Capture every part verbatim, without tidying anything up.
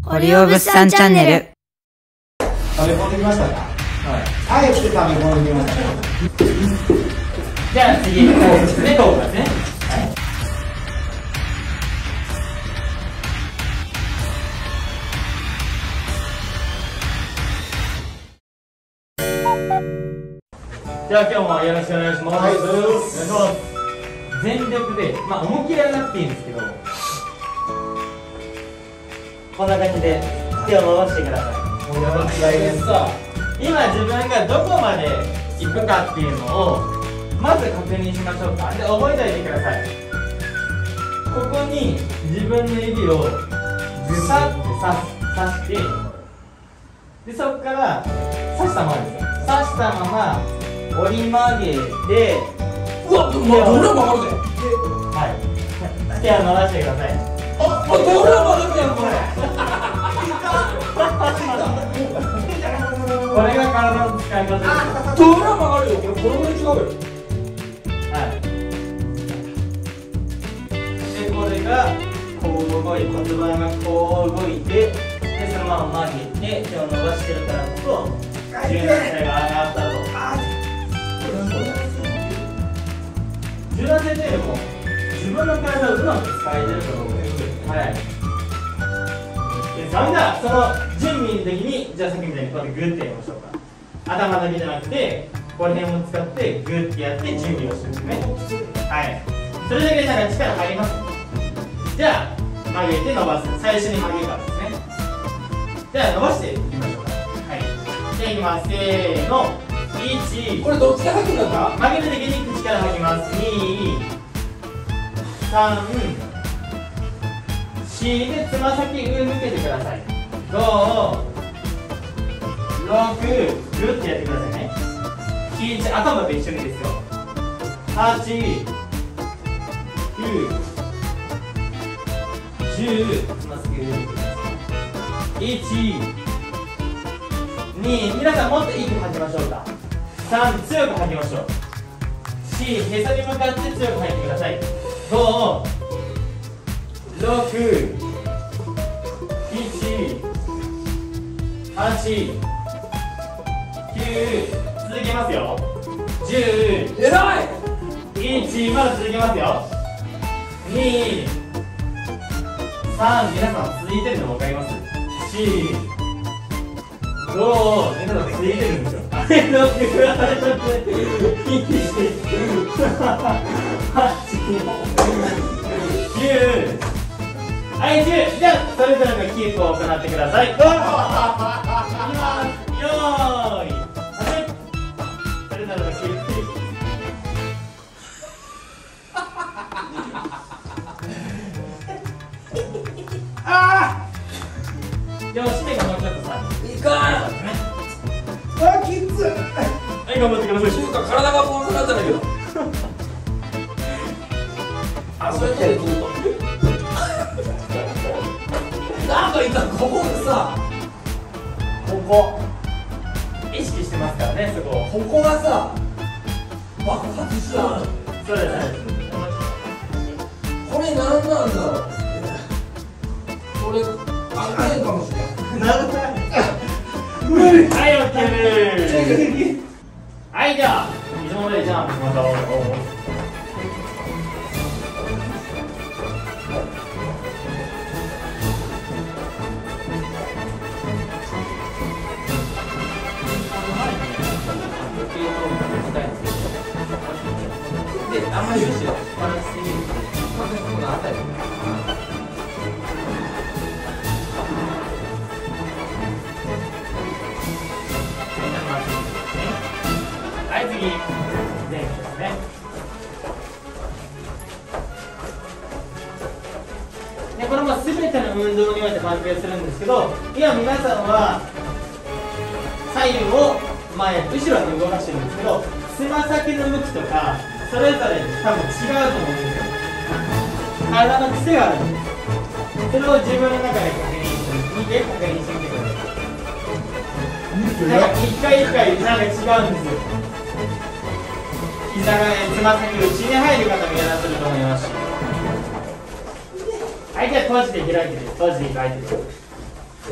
堀尾物産チャンネル。 食べ込んできましたか。はい。あえて食べ込んできました。 じゃあ次、こうですね、こうですね。はい。じゃあ今日もよろしくお願いします。はい、お願いします。全力で、まあ思いっきりやらなくていいんですけど、こんな感じで手を伸ばしてください。もうやばくないですさ。今自分がどこまで行くかっていうのをまず確認しましょうか。で、覚えておいてください。ここに自分の指をグサッて刺す、刺して、でそこから刺したままですよ。刺したまま折り曲げて、 うわ、どれも曲がるぜ。 はい、手を伸ばしてください。 あ、どれも曲がるやんこれ。 これが体の使い方です。 どれも曲がるよ。これこれぐらい違うよ。 はい。でこれがこう動いて、骨盤がこう動いて、でそのまま曲げて手を伸ばしてるからこそ柔軟性が上がったと。柔軟性というよりも自分の体をうまく使えてるかどうかです。はい。でそれではその準備の時に、じゃあさっきみたいにこうやってグッてやりましょうか。頭だけじゃなくてこの辺も使ってグッてやって準備をするんですね。はい。それだけでなんか力入ります。じゃあ曲げて伸ばす。最初に曲げるからですね。じゃあ伸ばしていきましょうか。はい。じゃあいきます。せーの。いち、 これどっちで吐くんだか。 曲げる時に口から吐きます。に、さん、よんでつま先上向けてください。ご、ろく、ぐるっとやってくださいね。なな、頭と一緒にですよ。はち、きゅう、じゅう、つま先上向けてください。いち、に、皆さんもっと息吐きましょうか。さん、強く吐きましょう。よん、へそに向かって強く吐いてください。ご、ろく、なな、はち、きゅう、続けますよ。じゅう、 えらい。 いち、まだ続けますよ。に、さん、皆さん続いてるの分かります？よん、ご、皆さん続いてるんですよ。ろく、なな、はち、きゅう、はい、じゅう。じゃあそれぞれのキープを行ってください。いきます。よーい、始め。それぞれのキープ。ああ。でも締めがもうちょっとさ。 いかん。 あ、きつい。はい、頑張ってください。 中華体がボールになったんだけど。あ、それでどうぞ。なんかいかん、ここでさ、 ここ意識してますからね、そこ。 ここがさ、爆発した。 そうですね。 これなんなんだろう。これ、あれかもしれない。 無理。はい、オッケー。はい、じゃあ、いつも通りじゃあ、行きましょう。 で、あんまり後ろ、バランス的に、この辺り。 はい、次、前後ですね。で、これも全ての運動において関係するんですけど、今皆さんは左右を前、後ろに動かしてるんですけど、つま先の向きとかそれぞれ多分違うと思うんですよ。体の癖があるんです。それを自分の中で確認して見て確認してみてください。なんか一回一回なんか違うんですよ。膝がつま先内に入る方もいらっしゃると思いますし。はい、じゃあ閉じて開いて閉じて開いて。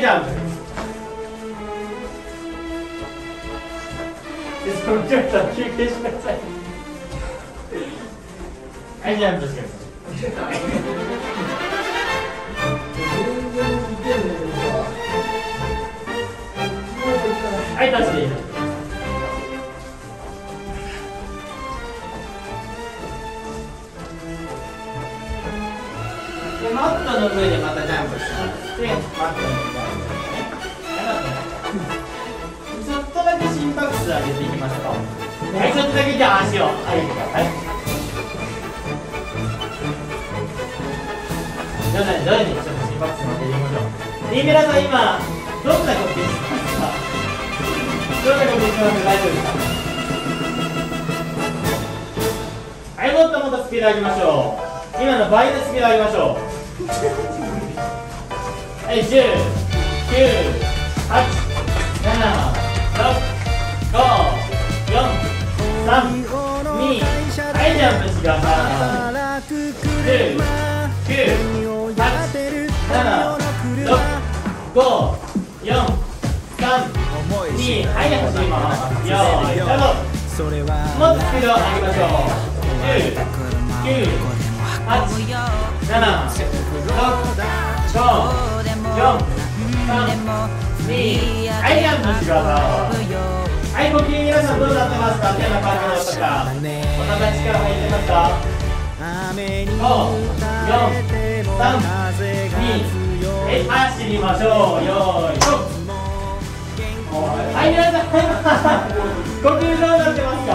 ジャンプでそのちょっと休憩してくださいはいジャンプしてくださいはいタッチでいいですでマットの上でまたジャンプしてもらってマットの上でジャンプちょっとだけ心拍数上げていきますとはいちょっとだけじゃあ足を上げてください徐々に徐々にちょっと心拍数乗せていきましょうで皆さん今どんな呼吸しますかどんな呼吸しますか大丈夫ですかはいもっともっとスピード上げましょう今の倍のスピード上げましょうはいじゅう、きゅう、はち、なな、ろく、ご、よん、さん、にはいジャンプしてくださいじゅう、きゅう、はち、なな、ろく、ご、よん、さん、にはい走りますよーいスタートもっとスピード上げましょうじゅう、きゅう、はち、なな、ろく、ご、よん、さん、にはいジャンプしてくださいはい呼吸皆さんどうなってますか手の感じのとかお腹力入ってますかご、よん、さん、にはい走りましょうよーいしょはい皆さん呼吸どうなってますか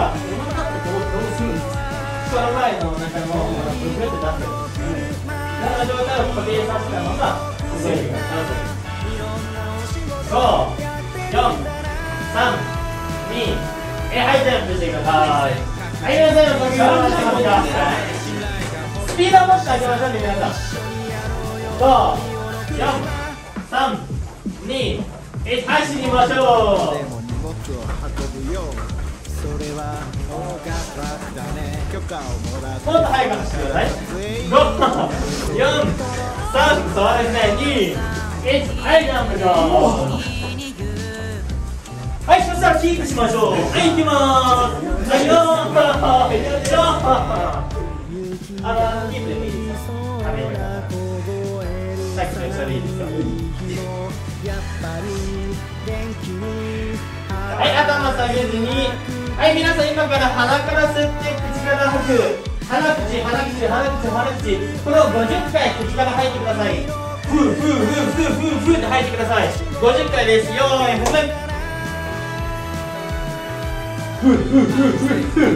この前の中のグッと出してるこの状態を固定させたまま動いてくださいご、よん、さん、にはいジャンプしてくださいはい皆さんの呼吸をしてますかスピードをもっと上げましょうね皆さんご、よん、さん、に走りましょうもっと速く走ってくださいご、よん、さんそうですねにはいジャンプしようはいそしたらキープしましょうはい行きまーすはいよーよいしょあのキープでもいいですよ食べてくださいさっきと一緒でいいですよはい頭下げずにはい皆さん今から鼻から吸って口から吐く鼻口鼻口鼻口鼻口これをごじゅっかい口から吐いてくださいふうふうふうふうふうふうって吐いてくださいごじゅっかいですよーいほめふうふうふうふうふう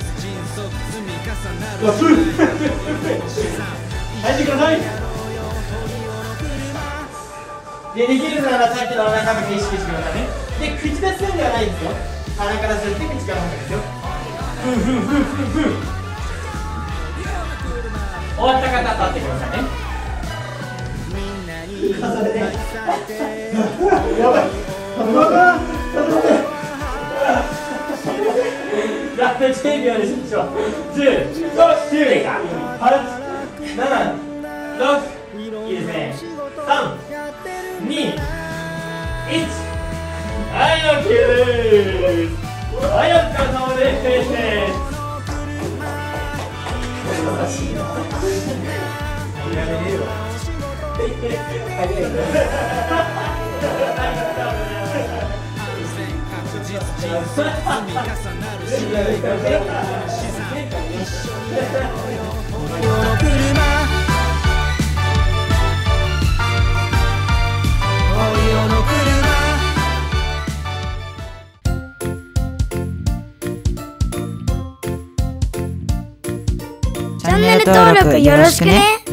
吐いてくださいでできるならさっきのお腹だけ意識してくださいねで口で吸うんではないですよ鼻から吸って口から吐くですよふうふうふうふうふう終わった方立ってくださいねそれでやばいラストじゅうびょうにしましょうじゅう、きゅう、はち、なな、ろくいいですねさん、に、いちはい OK ですはいお疲れ様ですやめねえよチャンネル登録よろしくね。